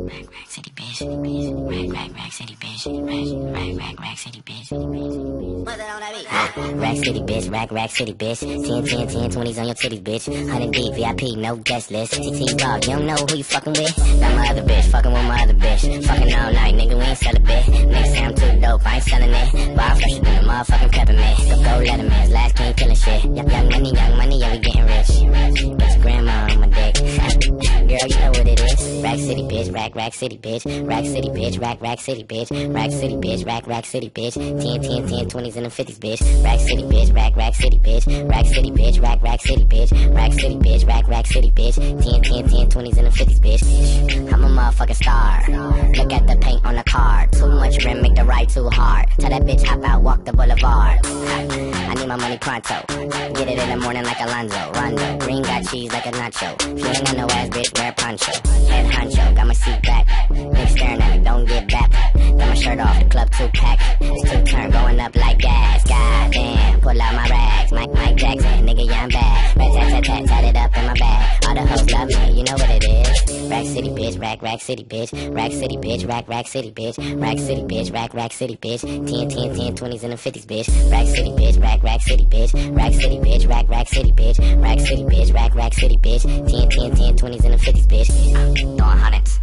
Rack city bitch. Rack city bitch. Rack city bitch. What's that on that beat? Rack city bitch. Rack city bitch. 10, 20s on your titties, bitch. 100 deep, VIP, no guest list. TT Vlog, you don't know who you fucking with. Got my other bitch, fucking with my other bitch. Fucking all night, nigga, we ain't celibate. Niggas say I'm too dope, I ain't selling it. Bar fresher than a motherfucking peppermint. Go Letterman's last king killing shit. Young money, yeah, we getting rich. Get your grandma on my dick. Girl, you know what it is. Rack city bitch, rack city bitch. Rack city bitch, rack city bitch. Rack city bitch, rack city bitch. 10, 20s and the 50s, bitch. Rack city bitch, rack city bitch. Rack city bitch, rack city bitch. Rack city bitch, rack city bitch. 10, 20s and the 50s, bitch. I'm a motherfucking star. Look at the paint on the car. Too much rim, make the ride too hard. Tell that bitch hop out, walk the boulevard. I need my money pronto. Get it in the morning like Alonzo. Rondo, green got cheese like a nacho. If you ain't got no ass, bitch, wear a poncho. Head honcho, got my seat back. Niggas staring at me, don't get back. Got my shirt off, the club 2-pack. It's 2-turn, going up like gas. Goddamn, pull out my rags. Mike Jackson, nigga, yeah, I'm bad. Tat it up in my bag. All the hoes love me, you know what it is. Rack city bitch, rack city bitch. Rack city bitch, rack city bitch. Rack city bitch, rack city bitch. 10, 20s and the 50s, bitch. Rack city bitch, rack city bitch. Rack city bitch, rack city bitch. Rack city bitch, rack city bitch. 10, 20s and the 50s, bitch. Throwing hundreds.